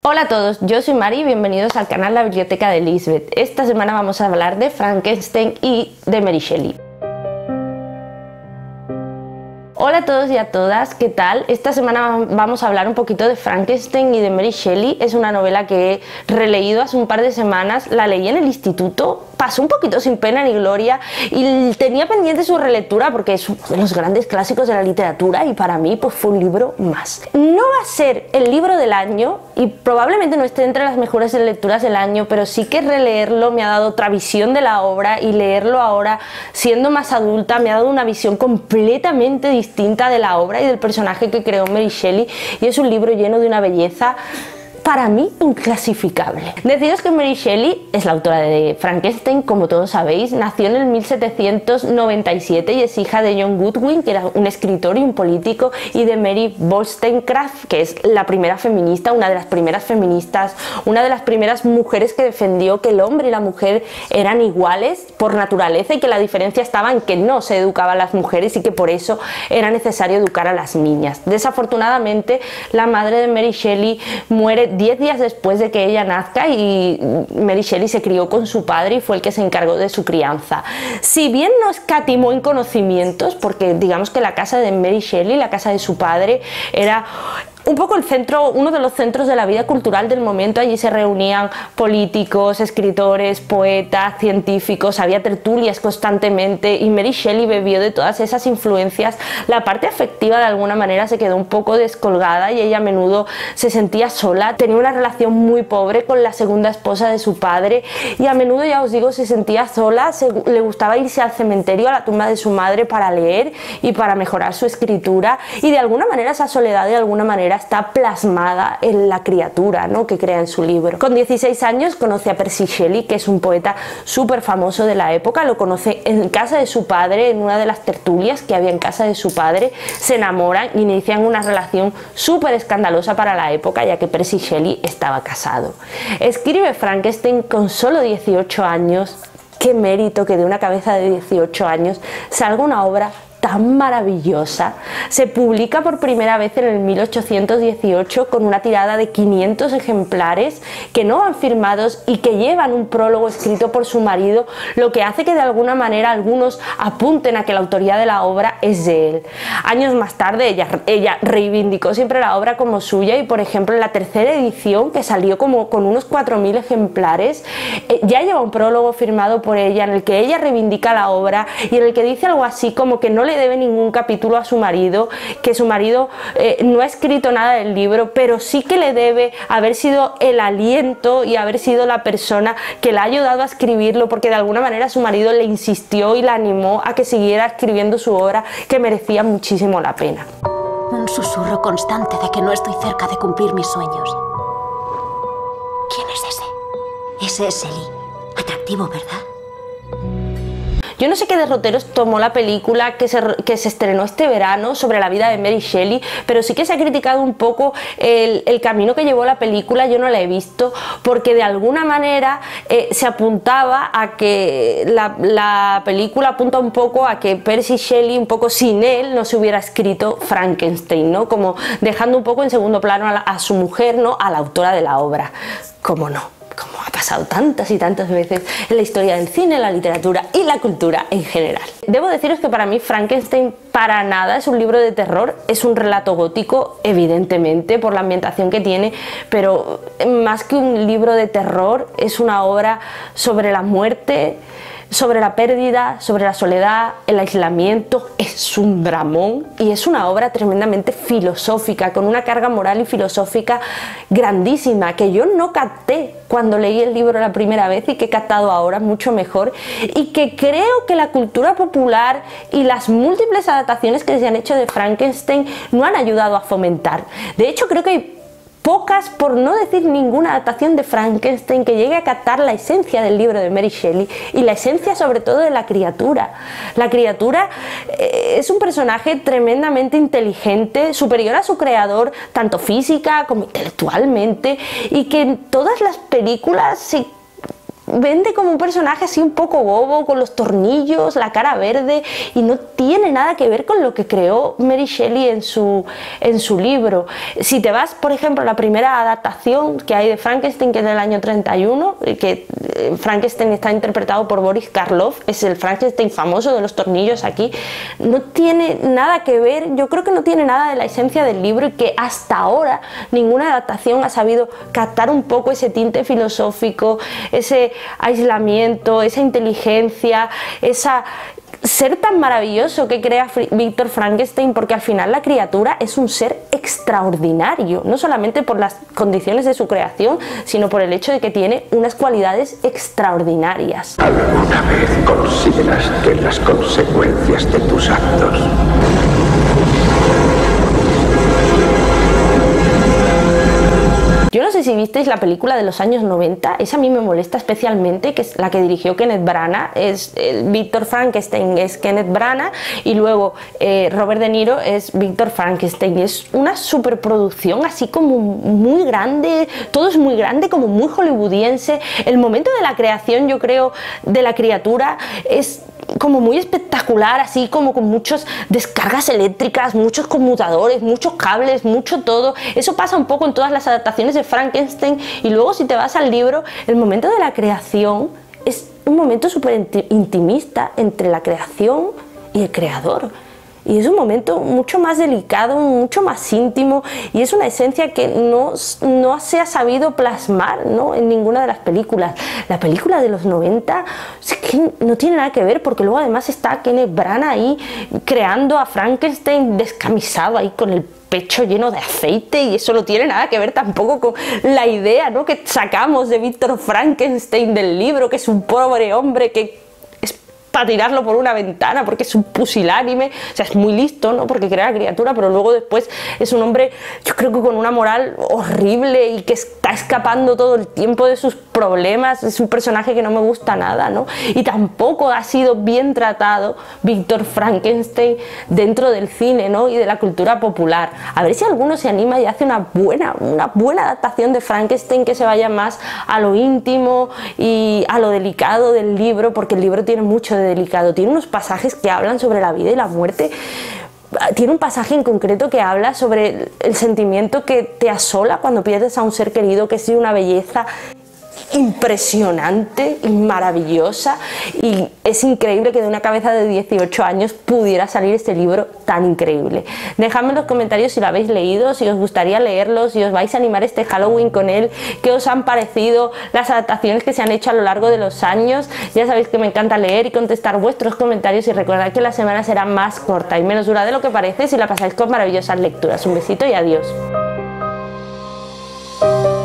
Hola a todos, yo soy Mari y bienvenidos al canal La Biblioteca de Lisbeth. Esta semana vamos a hablar de Frankenstein y de Mary Shelley. Hola a todos y a todas, ¿qué tal? Esta semana vamos a hablar un poquito de Frankenstein y de Mary Shelley. Es una novela que he releído hace un par de semanas, la leí en el instituto, pasó un poquito sin pena ni gloria y tenía pendiente su relectura porque es uno de los grandes clásicos de la literatura y para mí pues fue un libro más. No va a ser el libro del año y probablemente no esté entre las mejores lecturas del año, pero sí que releerlo me ha dado otra visión de la obra y leerlo ahora siendo más adulta me ha dado una visión completamente distinta de la obra y del personaje que creó Mary Shelley, y es un libro lleno de una belleza para mí inclasificable. Deciros que Mary Shelley es la autora de Frankenstein, como todos sabéis, nació en el 1797 y es hija de John Goodwin, que era un escritor y un político, y de Mary Wollstonecraft, que es la primera feminista, una de las primeras feministas, una de las primeras mujeres que defendió que el hombre y la mujer eran iguales por naturaleza y que la diferencia estaba en que no se educaba a las mujeres y que por eso era necesario educar a las niñas. Desafortunadamente, la madre de Mary Shelley muere 10 días después de que ella nazca y Mary Shelley se crió con su padre y fue el que se encargó de su crianza. Si bien no escatimó en conocimientos, porque digamos que la casa de Mary Shelley, la casa de su padre, era un poco el centro, uno de los centros de la vida cultural del momento. Allí se reunían políticos, escritores, poetas, científicos, había tertulias constantemente y Mary Shelley bebió de todas esas influencias. La parte afectiva de alguna manera se quedó un poco descolgada y ella a menudo se sentía sola, tenía una relación muy pobre con la segunda esposa de su padre y a menudo, ya os digo, se sentía sola, le gustaba irse al cementerio, a la tumba de su madre para leer y para mejorar su escritura, y de alguna manera esa soledad de alguna manera está plasmada en la criatura, ¿no?, que crea en su libro. Con 16 años conoce a Percy Shelley, que es un poeta súper famoso de la época, lo conoce en casa de su padre, en una de las tertulias que había en casa de su padre, se enamoran y inician una relación súper escandalosa para la época, ya que Percy Shelley estaba casado. Escribe Frankenstein con solo 18 años, qué mérito que de una cabeza de 18 años salga una obra tan maravillosa. Se publica por primera vez en el 1818 con una tirada de 500 ejemplares que no van firmados y que llevan un prólogo escrito por su marido, lo que hace que de alguna manera algunos apunten a que la autoría de la obra es de él. Años más tarde ella reivindicó siempre la obra como suya y, por ejemplo, en la tercera edición, que salió como con unos 4000 ejemplares, ya lleva un prólogo firmado por ella en el que ella reivindica la obra y en el que dice algo así como que no le debe ningún capítulo a su marido, que su marido no ha escrito nada del libro, pero sí que le debe haber sido el aliento y haber sido la persona que le ha ayudado a escribirlo, porque de alguna manera su marido le insistió y la animó a que siguiera escribiendo su obra, que merecía muchísimo la pena. Un susurro constante de que no estoy cerca de cumplir mis sueños. ¿Quién es ese? Ese es Shelley. Atractivo, ¿verdad? Yo no sé qué derroteros tomó la película que se estrenó este verano sobre la vida de Mary Shelley, pero sí que se ha criticado un poco el camino que llevó la película. Yo no la he visto porque de alguna manera se apuntaba a que la película apunta un poco a que Percy Shelley, un poco sin él, no se hubiera escrito Frankenstein, ¿no?, como dejando un poco en segundo plano a su mujer, ¿no?, a la autora de la obra. ¿Cómo no? Como ha pasado tantas y tantas veces en la historia del cine, la literatura y la cultura en general. Debo deciros que para mí Frankenstein para nada es un libro de terror, es un relato gótico, evidentemente, por la ambientación que tiene, pero más que un libro de terror, es una obra sobre la muerte, sobre la pérdida, sobre la soledad, el aislamiento. Es un dramón y es una obra tremendamente filosófica, con una carga moral y filosófica grandísima, que yo no capté cuando leí el libro la primera vez y que he captado ahora mucho mejor, y que creo que la cultura popular y las múltiples adaptaciones que se han hecho de Frankenstein no han ayudado a fomentar. De hecho, creo que hay pocas, por no decir ninguna, adaptación de Frankenstein que llegue a captar la esencia del libro de Mary Shelley y la esencia sobre todo de la criatura. La criatura es un personaje tremendamente inteligente, superior a su creador, tanto física como intelectualmente, y que en todas las películas vende como un personaje así un poco bobo, con los tornillos, la cara verde, y no tiene nada que ver con lo que creó Mary Shelley en su libro. Si te vas, por ejemplo, a la primera adaptación que hay de Frankenstein, que es del año 31, que Frankenstein está interpretado por Boris Karloff, es el Frankenstein famoso de los tornillos aquí, no tiene nada que ver, yo creo que no tiene nada de la esencia del libro, y que hasta ahora ninguna adaptación ha sabido captar un poco ese tinte filosófico, ese aislamiento, esa inteligencia, esa ser tan maravilloso que crea Víctor Frankenstein, porque al final la criatura es un ser extraordinario, no solamente por las condiciones de su creación, sino por el hecho de que tiene unas cualidades extraordinarias. ¿Alguna vez consideraste las consecuencias de tus actos? Yo no sé si visteis la película de los años 90, esa a mí me molesta especialmente, que es la que dirigió Kenneth Branagh, es Víctor Frankenstein es Kenneth Branagh, y luego Robert De Niro es Víctor Frankenstein. Es una superproducción así como muy grande, todo es muy grande, como muy hollywoodiense. El momento de la creación, yo creo, de la criatura es como muy espectacular, así como con muchas descargas eléctricas, muchos conmutadores, muchos cables, mucho todo. Eso pasa un poco en todas las adaptaciones de Frankenstein. Y luego, si te vas al libro, el momento de la creación es un momento súper intimista entre la creación y el creador. Y es un momento mucho más delicado, mucho más íntimo, y es una esencia que no se ha sabido plasmar, ¿no?, en ninguna de las películas. La película de los 90 es que no tiene nada que ver, porque luego además está Kenneth Branagh ahí creando a Frankenstein descamisado ahí con el pecho lleno de aceite, y eso no tiene nada que ver tampoco con la idea, ¿no?, que sacamos de Víctor Frankenstein del libro, que es un pobre hombre que para tirarlo por una ventana porque es un pusilánime. O sea, es muy listo, ¿no?, porque crea la criatura, pero luego después es un hombre, yo creo que con una moral horrible y que está escapando todo el tiempo de sus problemas. Es un personaje que no me gusta nada, ¿no? Y tampoco ha sido bien tratado Víctor Frankenstein dentro del cine, ¿no?, y de la cultura popular. A ver si alguno se anima y hace una buena adaptación de Frankenstein que se vaya más a lo íntimo y a lo delicado del libro, porque el libro tiene mucho de delicado. Tiene unos pasajes que hablan sobre la vida y la muerte. Tiene un pasaje en concreto que habla sobre el sentimiento que te asola cuando pierdes a un ser querido, que es de una belleza impresionante y maravillosa, y es increíble que de una cabeza de 18 años pudiera salir este libro tan increíble. Dejadme en los comentarios si lo habéis leído, si os gustaría leerlo, si os vais a animar este Halloween con él, qué os han parecido las adaptaciones que se han hecho a lo largo de los años. Ya sabéis que me encanta leer y contestar vuestros comentarios, y recordad que la semana será más corta y menos dura de lo que parece si la pasáis con maravillosas lecturas. Un besito y adiós.